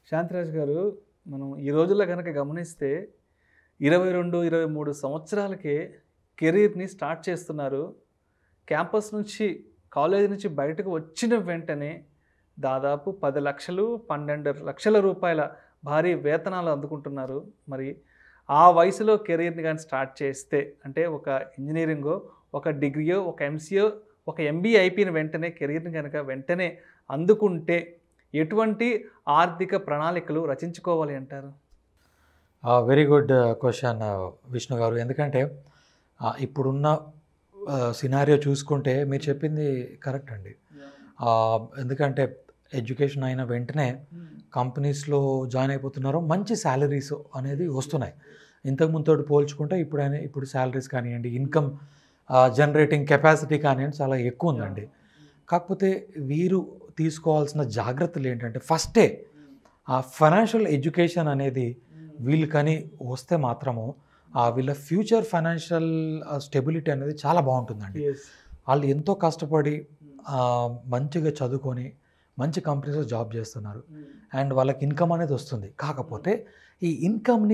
శాంతిరాజ్ గారు, మనం ఈ రోజుల్లో కనుక గమనిస్తే 22, 23 సంవత్సరాలకే కెరీర్‌ని స్టార్ట్ చేస్తున్నారు. క్యాంపస్ నుంచి, కాలేజీ నుంచి బయటకు వచ్చిన వెంటనే దాదాపు 10 లక్షలు, 12 లక్షల రూపాయల భారీ వేతనాలు అందుకుంటున్నారు. మరి ఆ వయసులో కెరీర్‌ని గాని స్టార్ట్ చేస్తే, అంటే ఒక ఇంజినీరింగో, ఒక డిగ్రీయో, ఒక ఎంసీఓ, ఒక ఎంబీఏ అయిపోయిన వెంటనే కెరీర్‌ని గనక వెంటనే అందుకుంటే ఎటువంటి ఆర్థిక ప్రణాళికలు రచించుకోవాలి అంటారు? వెరీ గుడ్ క్వశ్చన్ విష్ణు గారు. ఎందుకంటే ఇప్పుడున్న సినారియో చూసుకుంటే మీరు చెప్పింది కరెక్ట్ అండి. ఎందుకంటే ఎడ్యుకేషన్ అయిన వెంటనే కంపెనీస్లో జాయిన్ అయిపోతున్నారు, మంచి శాలరీస్ అనేది వస్తున్నాయి. ఇంతకుముందు పోల్చుకుంటే ఇప్పుడు శాలరీస్ కానివ్వండి, ఇన్కమ్ జనరేటింగ్ కెపాసిటీ కానివ్వండి చాలా ఎక్కువ ఉందండి. కాకపోతే వీరు తీసుకోవాల్సిన జాగ్రత్తలు ఏంటంటే, ఫస్టే ఆ ఫైనాన్షియల్ ఎడ్యుకేషన్ అనేది వీళ్ళకని వస్తే మాత్రము వీళ్ళ ఫ్యూచర్ ఫైనాన్షియల్ స్టెబిలిటీ అనేది చాలా బాగుంటుందండి. వాళ్ళు ఎంతో కష్టపడి మంచిగా చదువుకొని మంచి కంపెనీస్లో జాబ్ చేస్తున్నారు అండ్ వాళ్ళకి ఇన్కమ్ అనేది వస్తుంది. కాకపోతే ఈ ఇన్కమ్ని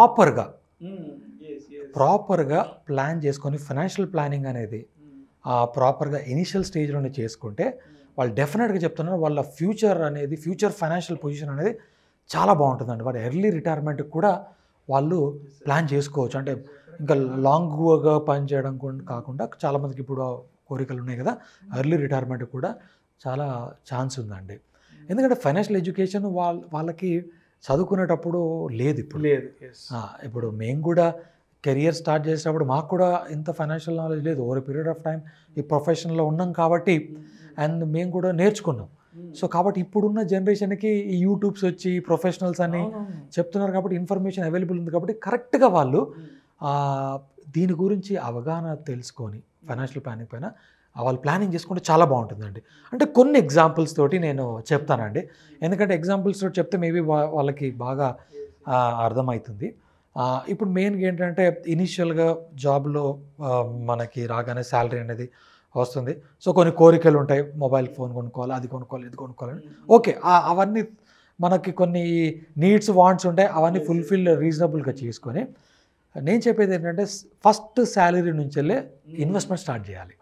ప్రాపర్గా ప్లాన్ చేసుకొని ఫైనాన్షియల్ ప్లానింగ్ అనేది ప్రాపర్గా ఇనిషియల్ స్టేజ్లోనే చేసుకుంటే వాళ్ళు డెఫినెట్గా చెప్తున్నారు, వాళ్ళ ఫ్యూచర్ ఫైనాన్షియల్ పొజిషన్ అనేది చాలా బాగుంటుందండి. వాళ్ళ ఎర్లీ రిటైర్మెంట్కి కూడా వాళ్ళు ప్లాన్ చేసుకోవచ్చు. అంటే ఇంకా లాంగ్గా పని చేయడం కాకుండా చాలామందికి ఇప్పుడు కోరికలు ఉన్నాయి కదా, ఎర్లీ రిటైర్మెంట్ కూడా చాలా ఛాన్స్ ఉందండి. ఎందుకంటే ఫైనాన్షియల్ ఎడ్యుకేషన్ వాళ్ళకి చదువుకునేటప్పుడు లేదు. ఇప్పుడు మేము కూడా కెరియర్ స్టార్ట్ చేసేటప్పుడు మాకు కూడా ఇంత ఫైనాన్షియల్ నాలెడ్జ్ లేదు. ఓవర్ పీరియడ్ ఆఫ్ టైం ఈ ప్రొఫెషన్లో ఉన్నాం కాబట్టి అండ్ మేము కూడా నేర్చుకున్నాం. సో కాబట్టి ఇప్పుడున్న జనరేషన్కి ఈ యూట్యూబ్స్ వచ్చి ప్రొఫెషనల్స్ అని చెప్తున్నారు కాబట్టి ఇన్ఫర్మేషన్ అవైలబుల్ ఉంది కాబట్టి కరెక్ట్గా వాళ్ళు దీని గురించి అవగాహన తెలుసుకొని ఫైనాన్షియల్ ప్లానింగ్ పైన వాళ్ళు ప్లానింగ్ చేసుకుంటే చాలా బాగుంటుందండి. అంటే కొన్ని ఎగ్జాంపుల్స్ తోటి నేను చెప్తానండి, ఎందుకంటే ఎగ్జాంపుల్స్ తోటి చెప్తే మేబీ వాళ్ళకి బాగా అర్థమవుతుంది. ఇప్పుడు మెయిన్గా ఏంటంటే ఇనీషియల్గా జాబ్లో మనకి రాగానే శాలరీ అనేది వస్తుంది. సో కొన్ని కోరికలు ఉంటాయి, మొబైల్ ఫోన్ కొనుక్కోవాలి, అది కొనుక్కోవాలి, ఇది కొనుక్కోవాలి. ఓకే, అవన్నీ మనకి కొన్ని నీడ్స్ వాంట్స్ ఉంటాయి, అవన్నీ ఫుల్ఫిల్ రీజనబుల్గా చేసుకొని నేను చెప్పేది ఏంటంటే ఫస్ట్ శాలరీ నుంచి వెళ్ళే ఇన్వెస్ట్మెంట్ స్టార్ట్ చేయాలి.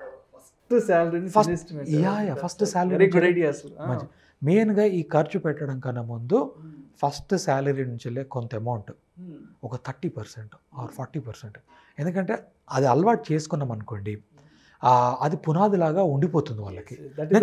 ఫస్ట్ శాలరీ మెయిన్గా ఈ ఖర్చు పెట్టడం కన్నా ముందు ఫస్ట్ శాలరీ నుంచి వెళ్ళే కొంత అమౌంట్ ఒక 30% ఆర్ 40%, ఎందుకంటే అది అలవాటు చేసుకున్నాం అనుకోండి అది పునాదిలాగా ఉండిపోతుంది వాళ్ళకి.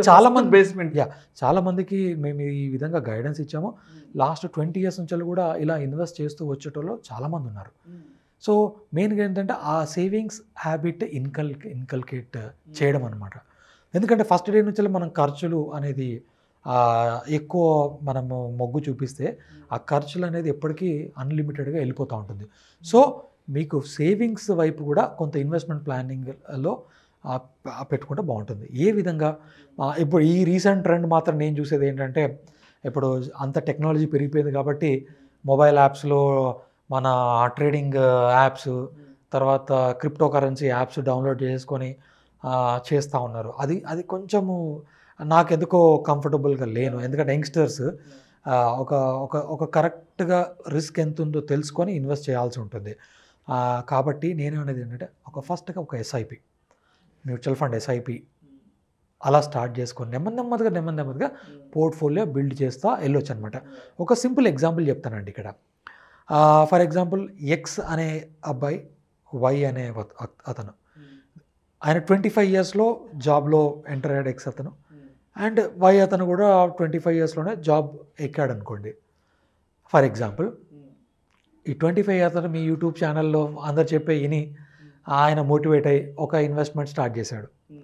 చాలా మందికి మేము ఈ విధంగా గైడెన్స్ ఇచ్చాము. లాస్ట్ 20 years నుంచి కూడా ఇలా ఇన్వెస్ట్ చేస్తూ వచ్చేటోళ్ళు చాలామంది ఉన్నారు. సో మెయిన్గా ఏంటంటే ఆ సేవింగ్స్ హ్యాబిట్ ఇన్కల్కేట్ చేయడం అనమాట. ఎందుకంటే ఫస్ట్ డే నుంచి మనం ఖర్చులు అనేది ఎక్కువ మనము మొగ్గు చూపిస్తే ఆ ఖర్చులు అనేది ఎప్పటికీ అన్లిమిటెడ్గా వెళ్ళిపోతూ ఉంటుంది. సో మీకు సేవింగ్స్ వైపు కూడా కొంత ఇన్వెస్ట్మెంట్ ప్లానింగ్లో పెట్టుకుంటే బాగుంటుంది. ఏ విధంగా ఇప్పుడు ఈ రీసెంట్ ట్రెండ్ మాత్రం నేను చూసేది ఏంటంటే, ఇప్పుడు అంత టెక్నాలజీ పెరిగిపోయింది కాబట్టి మొబైల్ యాప్స్లో మన ట్రేడింగ్ యాప్స్, తర్వాత క్రిప్టో కరెన్సీ యాప్స్ డౌన్లోడ్ చేసుకొని చేస్తూ ఉన్నారు. అది కొంచెము నాకెందుకో కంఫర్టబుల్గా లేను. ఎందుకంటే యంగ్స్టర్స్ ఒక కరెక్ట్గా రిస్క్ ఎంత ఉందో తెలుసుకొని ఇన్వెస్ట్ చేయాల్సి ఉంటుంది. కాబట్టి నేనేమనేది ఏంటంటే ఫస్ట్గా ఒక ఎస్ఐపి, మ్యూచువల్ ఫండ్ ఎస్ఐపి అలా స్టార్ట్ చేసుకొని నెమ్మదిగా పోర్ట్ఫోలియో బిల్డ్ చేస్తూ వెళ్ళొచ్చు అనమాట. ఒక సింపుల్ ఎగ్జాంపుల్ చెప్తానండి ఇక్కడ. ఫర్ ఎగ్జాంపుల్ ఎక్స్ అనే అబ్బాయి, వై అనే అతను, ఆయన 25 yearsలో జాబ్లో ఎంటర్ అయ్యాడు ఎక్స్ అతను, అండ్ వై అతను కూడా 25 yearsలోనే జాబ్ ఎక్కాడు అనుకోండి. ఫర్ ఎగ్జాంపుల్ ఈ 25 అతను మీ యూట్యూబ్ ఛానల్లో అందరు చెప్పే విని ఆయన మోటివేట్ అయ్యి ఒక ఇన్వెస్ట్మెంట్ స్టార్ట్ చేశాడు.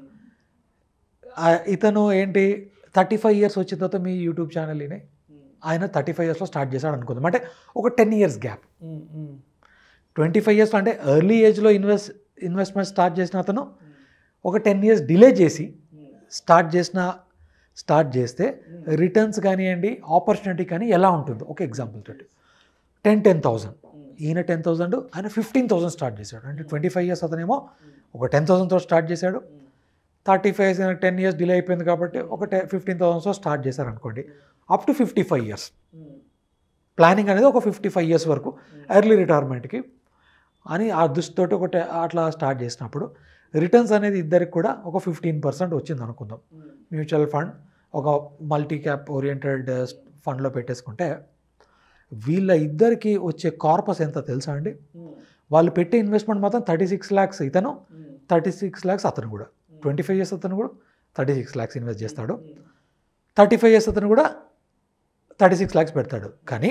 ఇతను ఏంటి 35 years వచ్చిన తర్వాత మీ యూట్యూబ్ ఛానల్ విని ఆయన 35 yearsలో స్టార్ట్ చేశాడు అనుకుందాం. అంటే ఒక 10 years గ్యాప్. 25 yearsలో అంటే ఎర్లీ ఏజ్లో ఇన్వెస్ట్మెంట్ స్టార్ట్ చేసిన అతను ఒక 10 years డిలే చేసి స్టార్ట్ చేస్తే రిటర్న్స్ కానివ్వండి, ఆపర్చునిటీ కానీ ఎలా ఉంటుందో ఒక ఎగ్జాంపుల్ తోటి 10,000 ఈయన 10,000 ఆయన 15,000 స్టార్ట్ చేశాడు. అంటే 25 years అతనేమో ఒక 10,000తో స్టార్ట్ చేశాడు. 35 10 years డిలే అయిపోయింది కాబట్టి ఒక 15,000తో స్టార్ట్ చేశారు అనుకోండి. అప్ టు 55 years ప్లానింగ్ అనేది ఒక 55 years వరకు ఎర్లీ రిటైర్మెంట్కి అని ఆ దృష్టితోటి ఒకటి అట్లా స్టార్ట్ చేసినప్పుడు రిటర్న్స్ అనేది ఇద్దరికి కూడా ఒక 15% వచ్చింది అనుకుందాం. మ్యూచువల్ ఫండ్ ఒక మల్టీ క్యాప్ ఓరియంటెడ్ ఫండ్లో పెట్టేసుకుంటే వీళ్ళ ఇద్దరికి వచ్చే కార్పస్ ఎంత తెలుసా అండి? వాళ్ళు పెట్టే ఇన్వెస్ట్మెంట్ మాత్రం 36 lakhs ఇతను, 36 lakhs అతను కూడా, 25 years అతను కూడా 36 lakhs ఇన్వెస్ట్ చేస్తాడు, 35 years అతను కూడా 36 lakhs పెడతాడు. కానీ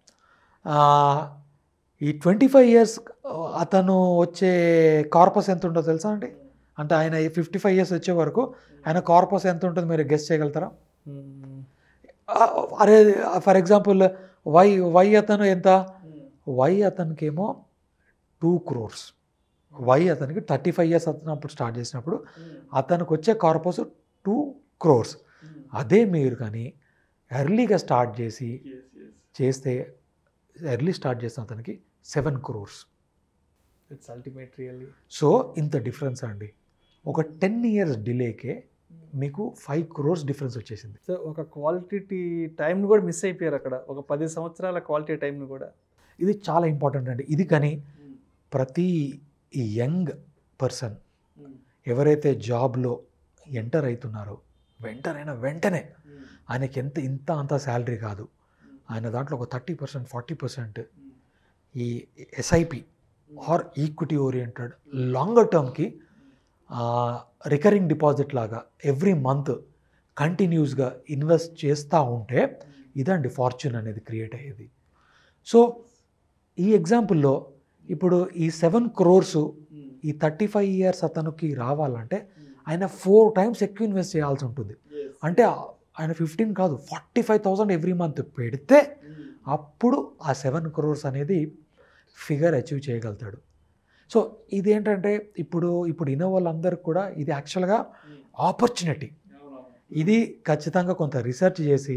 ఈ 25 years అతను వచ్చే కార్పస్ ఎంత ఉంటుందో తెలుసా అండి? అంటే ఆయన 55 years వచ్చే వరకు ఆయన కార్పస్ ఎంత ఉంటుంది మీరు గెస్ చేయగలుగుతారా? అరే ఫర్ ఎగ్జాంపుల్ వై అతను ఎంత, వై అతనికేమో 2 crores, వై అతనికి 35 years అతను అప్పుడు స్టార్ట్ చేసినప్పుడు అతనికి వచ్చే కార్పస్ 2 crores. అదే మీరు కానీ ఎర్లీగా స్టార్ట్ చేస్తే ఎర్లీ స్టార్ట్ చేసిన అతనికి 7 crores. It's ultimate really. So ఇంత డిఫరెన్స్ అండి. ఒక 10 years డిలేకే మీకు 5 crores డిఫరెన్స్ వచ్చేసింది. సో ఒక క్వాలిటీ టైంని కూడా మిస్ అయిపోయారు అక్కడ, ఒక 10 సంవత్సరాల క్వాలిటీ టైంని కూడా. ఇది చాలా ఇంపార్టెంట్ అండి. ఇది కానీ ప్రతి యంగ్ పర్సన్ ఎవరైతే జాబ్లో ఎంటర్ అవుతున్నారో వెంటనే ఆయనకి ఇంత అంత శాలరీ కాదు, ఆయన దాంట్లో ఒక 30% 40% ఈ SIP or equity oriented longer టర్మ్కి రికరింగ్ డిపాజిట్ లాగా ఎవ్రీ మంత్ కంటిన్యూస్గా ఇన్వెస్ట్ చేస్తూ ఉంటే ఇదండి ఫార్చ్యూన్ అనేది క్రియేట్ అయ్యేది. సో ఈ ఎగ్జాంపుల్లో ఇప్పుడు ఈ 7 crores ఈ 35 years అతనికి రావాలంటే ఆయన 4 times ఎక్కువ ఇన్వెస్ట్ చేయాల్సి ఉంటుంది. అంటే ఆయన 15 కాదు 45,000 ఎవ్రీ మంత్ పెడితే అప్పుడు ఆ 7 crores అనేది ఫిగర్ అచీవ్ చేయగలుగుతాడు. సో ఇదేంటంటే ఇప్పుడు ఇన్న వాళ్ళందరికీ కూడా ఇది యాక్చువల్గా ఆపర్చునిటీ. ఇది ఖచ్చితంగా కొంత రీసెర్చ్ చేసి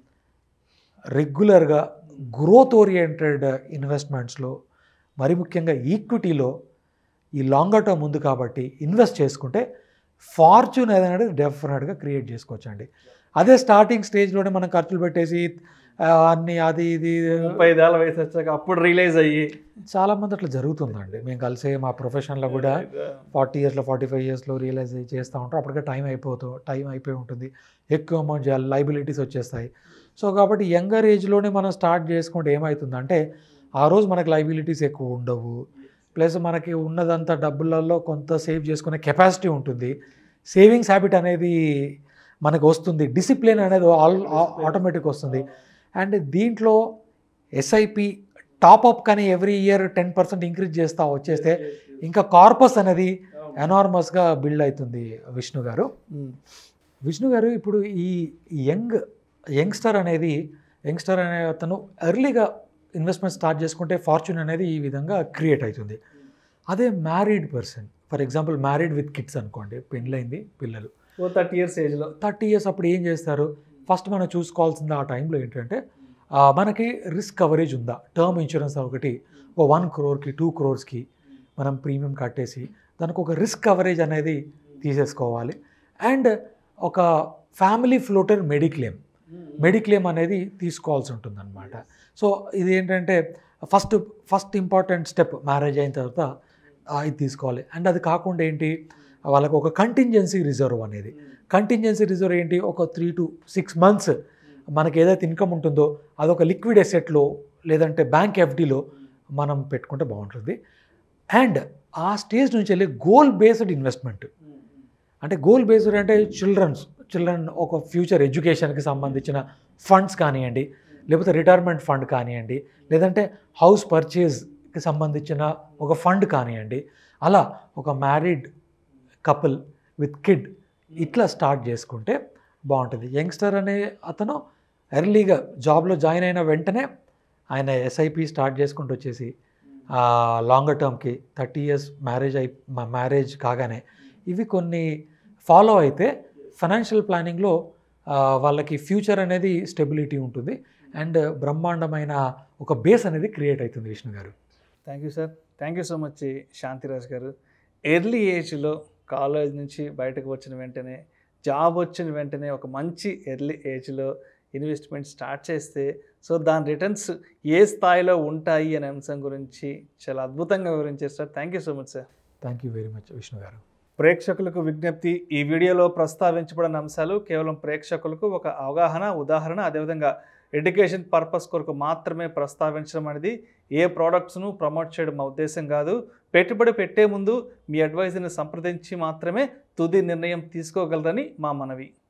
రెగ్యులర్గా గ్రోత్ ఓరియంటెడ్ ఇన్వెస్ట్మెంట్స్లో మరి ముఖ్యంగా ఈక్విటీలో ఈ లాంగర్ టర్మ్ ఉంది కాబట్టి ఇన్వెస్ట్ చేసుకుంటే ఫార్చ్యూన్ అనేది డెఫినెట్గా క్రియేట్ చేసుకోవచ్చు అండి. అదే స్టార్టింగ్ స్టేజ్లోనే మనం ఖర్చులు పెట్టేసి అన్నీ అది ఇది 35 ఏళ్ళ వయసు వచ్చాక అప్పుడు రియలైజ్ అయ్యి చాలామంది అట్లా జరుగుతుందండి. మేము కలిసే మా ప్రొఫెషన్లో కూడా 40 years 45 years రియలైజ్ చేస్తూ ఉంటాం. అప్పటికే టైం అయిపోయి ఉంటుంది, ఎక్కువ అమౌంట్ చేయాలి, లైబిలిటీస్ వచ్చేస్తాయి. సో కాబట్టి యంగర్ ఏజ్లోనే మనం స్టార్ట్ చేసుకుంటే ఏమవుతుందంటే ఆ రోజు మనకు లైబిలిటీస్ ఎక్కువ ఉండవు, ప్లస్ మనకి ఉన్నదంతా డబ్బులలో కొంత సేవ్ చేసుకునే కెపాసిటీ ఉంటుంది, సేవింగ్స్ హ్యాబిట్ అనేది మనకు వస్తుంది, డిసిప్లిన్ అనేది ఆటోమేటిక్ వస్తుంది. అండ్ దీంట్లో ఎస్ఐపి టాప్అప్ కానీ ఎవ్రీ ఇయర్ 10% ఇంక్రీజ్ చేస్తూ వచ్చేస్తే ఇంకా కార్పస్ అనేది ఎనార్మస్గా బిల్డ్ అవుతుంది. విష్ణు గారు ఇప్పుడు ఈ యంగ్స్టర్ అనే అతను ఎర్లీగా ఇన్వెస్ట్మెంట్ స్టార్ట్ చేసుకుంటే ఫార్చ్యూన్ అనేది ఈ విధంగా క్రియేట్ అవుతుంది. అదే married person, for example married with kids అనుకోండి, పెళ్ళైంది, పిల్లలు 30 years ఏజ్లో 30 years అప్పుడు ఏం చేస్తారు? ఫస్ట్ మనం చూసుకోవాల్సింది ఆ టైంలో ఏంటంటే మనకి రిస్క్ కవరేజ్ ఉందా, టర్మ్ ఇన్సూరెన్స్ ఒకటి ఒక 1 crore 2 crores మనం ప్రీమియం కట్టేసి దానికి ఒక రిస్క్ కవరేజ్ అనేది తీసేసుకోవాలి. అండ్ ఒక ఫ్యామిలీ ఫ్లోటర్ మెడిక్లెయిమ్ అనేది తీసుకోవాల్సి ఉంటుంది అనమాట. సో ఇది ఏంటంటే ఫస్ట్ ఇంపార్టెంట్ స్టెప్ మ్యారేజ్ అయిన తర్వాత ఇది తీసుకోవాలి. అండ్ అది కాకుండా ఏంటి, వాళ్ళకు ఒక కంటింజెన్సీ రిజర్వ్ ఏంటి, ఒక 3 to 6 months మనకి ఏదైతే ఇన్కమ్ ఉంటుందో అదొక లిక్విడ్ అసెట్లో లేదంటే బ్యాంక్ ఎఫ్డీలో మనం పెట్టుకుంటే బాగుంటుంది. అండ్ ఆ స్టేజ్ నుంచి వెళ్ళి గోల్ బేస్డ్ ఇన్వెస్ట్మెంట్, అంటే గోల్ బేస్డ్ అంటే చిల్డ్రన్ ఒక ఫ్యూచర్ ఎడ్యుకేషన్కి సంబంధించిన ఫండ్స్ కానివ్వండి, లేకపోతే రిటైర్మెంట్ ఫండ్ కానివ్వండి, లేదంటే హౌస్ పర్చేజ్కి సంబంధించిన ఒక ఫండ్ కానివ్వండి, అలా ఒక మ్యారీడ్ కపుల్ విత్ కిడ్ ఇట్లా స్టార్ట్ చేసుకుంటే బాగుంటుంది. యంగ్స్టర్ అనే అతను ఎర్లీగా జాబ్లో జాయిన్ అయిన వెంటనే ఆయన ఎస్ఐపి స్టార్ట్ చేసుకుంటూ వచ్చేసి లాంగర్ టర్మ్కి 30 years మ్యారేజ్ కాగానే ఇవి కొన్ని ఫాలో అయితే ఫైనాన్షియల్ ప్లానింగ్లో వాళ్ళకి ఫ్యూచర్ అనేది స్టెబిలిటీ ఉంటుంది అండ్ బ్రహ్మాండమైన ఒక బేస్ అనేది క్రియేట్ అవుతుంది. Vishnu garu, thank you sir, thank you so much Shantiraj garu. Early ఏజ్లో కాలేజ్ నుంచి బయటకు వచ్చిన వెంటనే, జాబ్ వచ్చిన వెంటనే ఒక మంచి ఎర్లీ ఏజ్లో ఇన్వెస్ట్మెంట్ స్టార్ట్ చేస్తే సో దాని రిటర్న్స్ ఏ స్థాయిలో ఉంటాయి అనే అంశం గురించి చాలా అద్భుతంగా వివరించారు sir. Thank you so much sir. Thank you very much Vishnu garu. ప్రేక్షకులకు విజ్ఞప్తి, ఈ వీడియోలో ప్రస్తావించబడిన అంశాలు కేవలం ప్రేక్షకులకు ఒక అవగాహన, ఉదాహరణ, అదేవిధంగా ఎడ్యుకేషన్ పర్పస్ కొరకు మాత్రమే ప్రస్తావించడం అనేది ఏ ప్రోడక్ట్స్ను ప్రమోట్ చేయడం మా ఉద్దేశం కాదు. పెట్టుబడి పెట్టే ముందు మీ అడ్వైజర్ని సంప్రదించి మాత్రమే తుది నిర్ణయం తీసుకోగలరని మా మనవి.